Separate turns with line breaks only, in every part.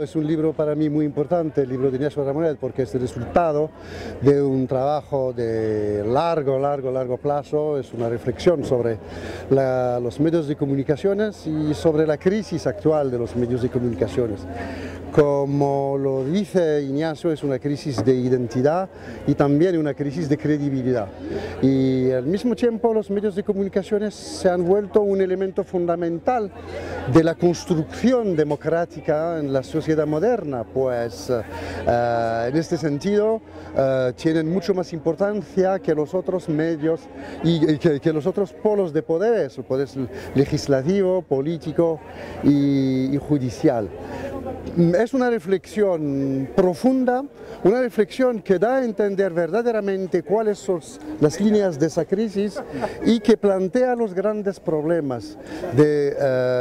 Es un libro para mí muy importante, el libro de Ignacio Ramonet, porque es el resultado de un trabajo de largo plazo. Es una reflexión sobre los medios de comunicaciones y sobre la crisis actual de los medios de comunicaciones. Como lo dice Ignacio, es una crisis de identidad y también una crisis de credibilidad. Y al mismo tiempo los medios de comunicaciones se han vuelto un elemento fundamental de la construcción democrática en la sociedad moderna, pues en este sentido tienen mucho más importancia que los otros medios y que los otros polos de poderes, el poder legislativo, político y judicial. Es una reflexión profunda, una reflexión que da a entender verdaderamente cuáles son las líneas de esa crisis y que plantea los grandes problemas de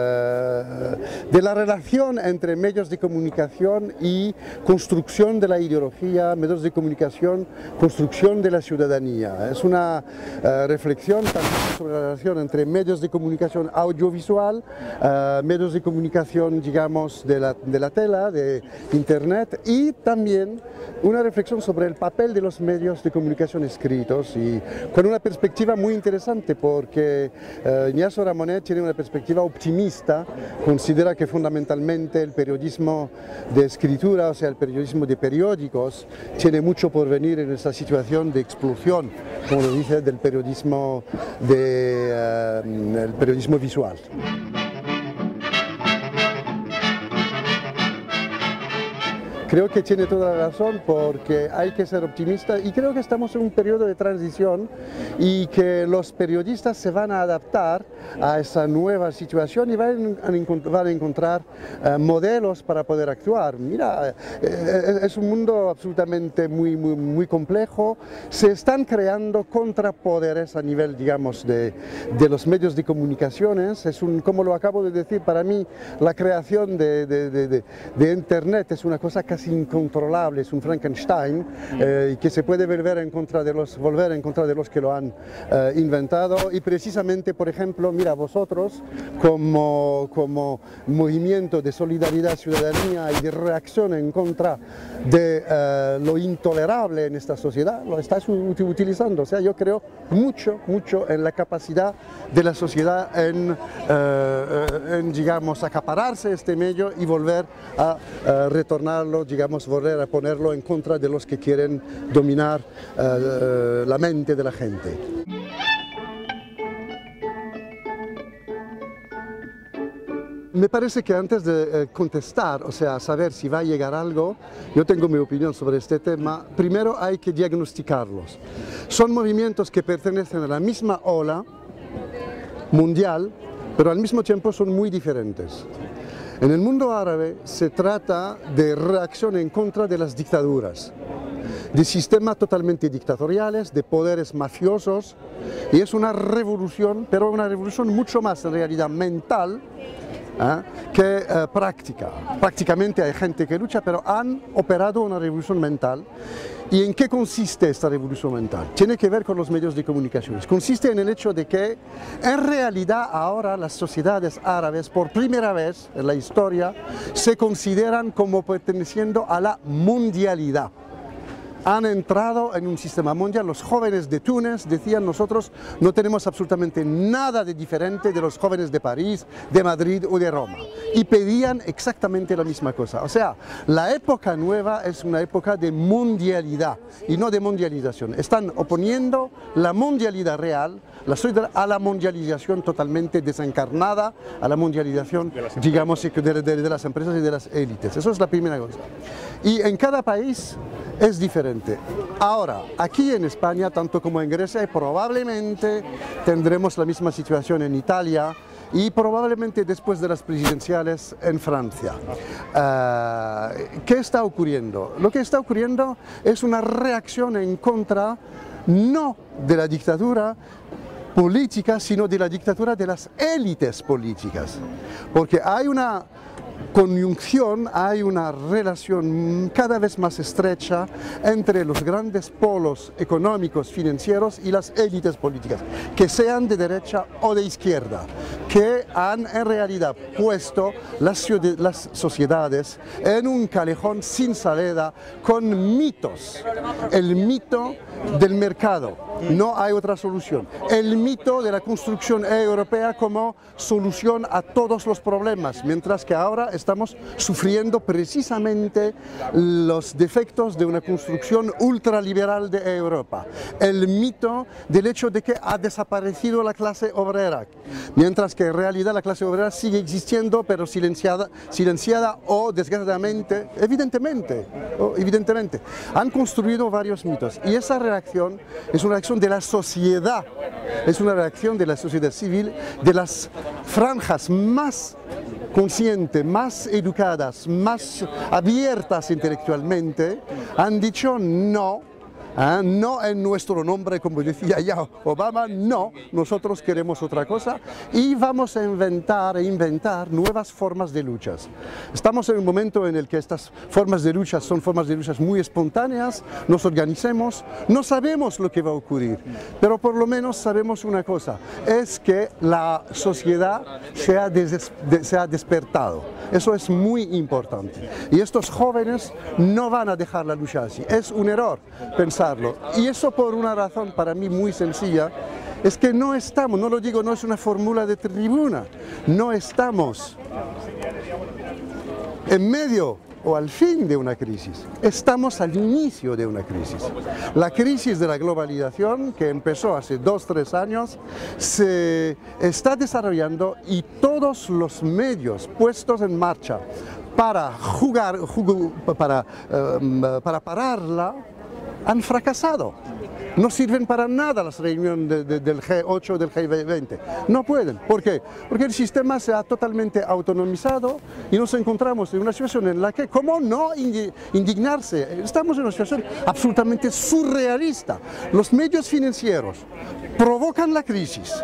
la relación entre medios de comunicación y construcción de la ideología, medios de comunicación, construcción de la ciudadanía. Es una reflexión también sobre la relación entre medios de comunicación audiovisual, medios de comunicación, digamos, de la tela, de Internet, y también una reflexión sobre el papel de los medios de comunicación escritos, y con una perspectiva muy interesante porque Ignacio Ramonet tiene una perspectiva optimista, considera que fundamentalmente el periodismo de escritura, o sea, el periodismo de periódicos, tiene mucho por venir en esta situación de explosión, como lo dice, del periodismo, el periodismo visual. Creo que tiene toda la razón porque hay que ser optimista y creo que estamos en un periodo de transición y que los periodistas se van a adaptar a esa nueva situación y van a encontrar modelos para poder actuar. Mira, es un mundo absolutamente muy complejo, se están creando contrapoderes a nivel, digamos, de los medios de comunicaciones. Como lo acabo de decir, para mí la creación de Internet es una cosa casi incontrolable, es un Frankenstein que se puede volver en contra de los que lo han inventado. Y precisamente, por ejemplo, mira, vosotros como movimiento de solidaridad, ciudadanía y de reacción en contra de lo intolerable en esta sociedad, lo estáis utilizando. O sea, yo creo mucho en la capacidad de la sociedad en digamos, acapararse este medio y volver a retornarlo, digamos, volver a ponerlo en contra de los que quieren dominar la mente de la gente. Me parece que antes de contestar, o sea, saber si va a llegar algo, yo tengo mi opinión sobre este tema, primero hay que diagnosticarlos. Son movimientos que pertenecen a la misma ola mundial, pero al mismo tiempo son muy diferentes. En el mundo árabe se trata de reacción en contra de las dictaduras, de sistemas totalmente dictatoriales, de poderes mafiosos, y es una revolución, pero una revolución mucho más en realidad mental que práctica. Prácticamente hay gente que lucha, pero han operado una revolución mental. ¿Y en qué consiste esta revolución mental? Tiene que ver con los medios de comunicación. Consiste en el hecho de que en realidad ahora las sociedades árabes por primera vez en la historia se consideran como perteneciendo a la mundialidad. Han entrado en un sistema mundial. Los jóvenes de Túnez decían: nosotros no tenemos absolutamente nada de diferente de los jóvenes de París, de Madrid o de Roma. Y pedían exactamente la misma cosa. O sea, la época nueva es una época de mundialidad y no de mundialización. Están oponiendo la mundialidad real a la mundialización totalmente desencarnada, a la mundialización, digamos, de las empresas y de las élites. Eso es la primera cosa. Y en cada país es diferente. Ahora, aquí en España, tanto como en Grecia, probablemente tendremos la misma situación en Italia y probablemente después de las presidenciales en Francia. ¿Qué está ocurriendo? Lo que está ocurriendo es una reacción en contra, no de la dictadura política, sino de la dictadura de las élites políticas. Porque hay una conjunción hay una relación cada vez más estrecha entre los grandes polos económicos, financieros y las élites políticas, que sean de derecha o de izquierda, que han en realidad puesto las sociedades en un callejón sin salida con mitos. El mito del mercado, no hay otra solución. El mito de la construcción europea como solución a todos los problemas, mientras que ahora estamos sufriendo precisamente los defectos de una construcción ultraliberal de Europa. El mito del hecho de que ha desaparecido la clase obrera, mientras que en realidad la clase obrera sigue existiendo, pero silenciada o desgraciadamente, evidentemente. Han construido varios mitos y esa reacción es una reacción de la sociedad, es una reacción de la sociedad civil, de las franjas más conscientes, más educadas, más abiertas intelectualmente, han dicho no. No en nuestro nombre, como decía ya Obama, no, nosotros queremos otra cosa y vamos a inventar nuevas formas de luchas. Estamos en un momento en el que estas formas de luchas son formas de luchas muy espontáneas, nos organicemos, no sabemos lo que va a ocurrir, pero por lo menos sabemos una cosa, es que la sociedad se ha despertado. Eso es muy importante. Y estos jóvenes no van a dejar la lucha así. Es un error pensarlo. Y eso por una razón para mí muy sencilla, es que no estamos, no lo digo, no es una fórmula de tribuna, no estamos en medio o al fin de una crisis, estamos al inicio de una crisis. La crisis de la globalización, que empezó hace 2-3 años, se está desarrollando y todos los medios puestos en marcha para pararla han fracasado. No sirven para nada las reuniones del G8, del G20. No pueden. ¿Por qué? Porque el sistema se ha totalmente autonomizado y nos encontramos en una situación en la que, ¿cómo no indignarse? Estamos en una situación absolutamente surrealista. Los medios financieros provocan la crisis.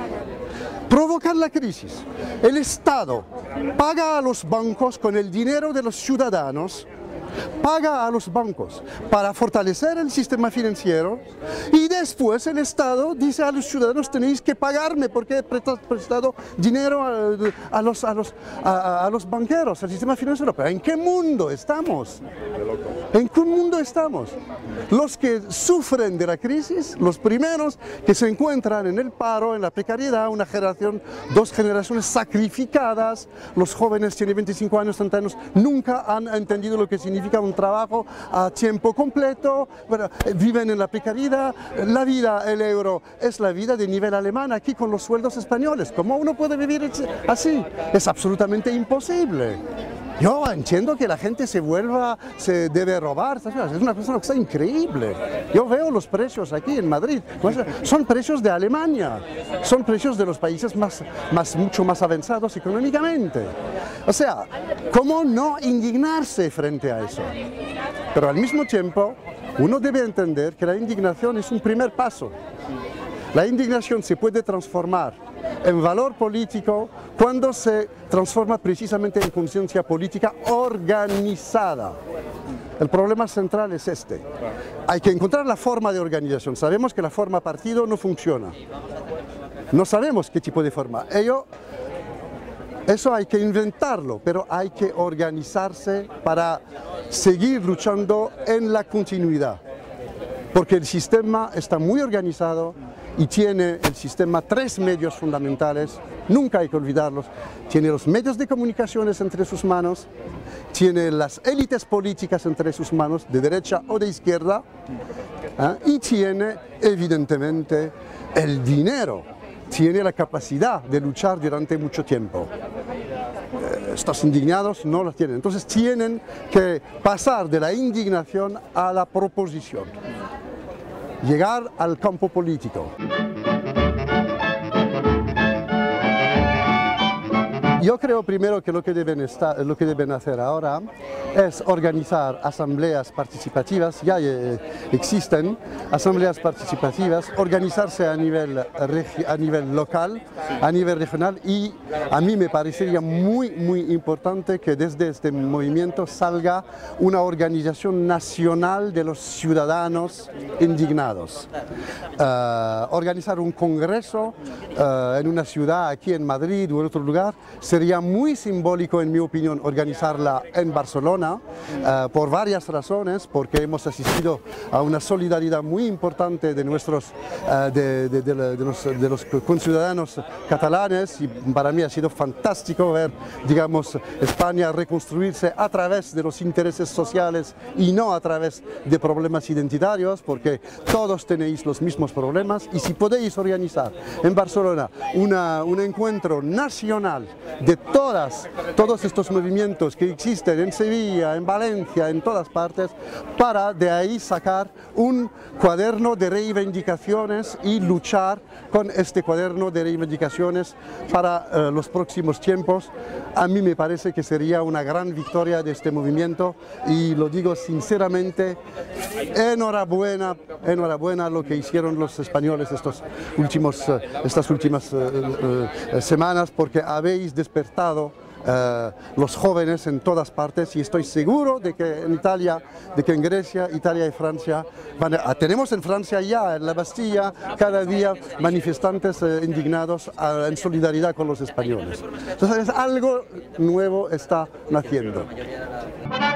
El Estado paga a los bancos con el dinero de los ciudadanos, paga a los bancos para fortalecer el sistema financiero y después el Estado dice a los ciudadanos tenéis que pagarme porque he prestado dinero a los banqueros, al sistema financiero. Pero ¿en qué mundo estamos? ¿En qué mundo estamos? Los que sufren de la crisis, los primeros que se encuentran en el paro, en la precariedad, una generación, 2 generaciones sacrificadas, los jóvenes tienen 25 años, 30 años, nunca han entendido lo que significa un trabajo a tiempo completo, bueno, viven en la precariedad, la vida, el euro, es la vida de nivel alemán aquí con los sueldos españoles. ¿Cómo uno puede vivir así? Es absolutamente imposible. Yo entiendo que la gente se debe robar, es una cosa increíble. Yo veo los precios aquí en Madrid, son precios de Alemania, son precios de los países mucho más avanzados económicamente. O sea, ¿cómo no indignarse frente a eso? Pero al mismo tiempo, uno debe entender que la indignación es un primer paso. La indignación se puede transformar en valor político cuando se transforma precisamente en conciencia política organizada. El problema central es este. Hay que encontrar la forma de organización. Sabemos que la forma partido no funciona. No sabemos qué tipo de forma. Eso hay que inventarlo, pero hay que organizarse para seguir luchando en la continuidad. Porque el sistema está muy organizado y tiene el sistema 3 medios fundamentales, nunca hay que olvidarlos. Tiene los medios de comunicaciones entre sus manos, tiene las élites políticas entre sus manos, de derecha o de izquierda, y tiene evidentemente el dinero, tiene la capacidad de luchar durante mucho tiempo. Estos indignados no lo tienen, entonces tienen que pasar de la indignación a la proposición. Llegar al campo político. Yo creo primero que lo que deben hacer ahora es organizar asambleas participativas, ya existen asambleas participativas, organizarse a nivel local, a nivel regional, y a mí me parecería muy importante que desde este movimiento salga una organización nacional de los ciudadanos indignados. Organizar un congreso en una ciudad, aquí en Madrid o en otro lugar, sería muy simbólico, en mi opinión, organizarla en Barcelona, por varias razones, porque hemos asistido a una solidaridad muy importante de nuestros de los conciudadanos catalanes, y para mí ha sido fantástico ver, digamos, España reconstruirse a través de los intereses sociales y no a través de problemas identitarios, porque todos tenéis los mismos problemas, y si podéis organizar en Barcelona un encuentro nacional de todos estos movimientos que existen en Sevilla, en Valencia, en todas partes, para de ahí sacar un cuaderno de reivindicaciones y luchar con este cuaderno de reivindicaciones para los próximos tiempos, a mí me parece que sería una gran victoria de este movimiento, y lo digo sinceramente, enhorabuena a lo que hicieron los españoles estas últimas semanas, porque habéis despertado los jóvenes en todas partes, y estoy seguro de que en Italia, en Grecia, Italia y Francia, tenemos en Francia ya, en la Bastilla, cada día manifestantes indignados en solidaridad con los españoles. Entonces algo nuevo está naciendo.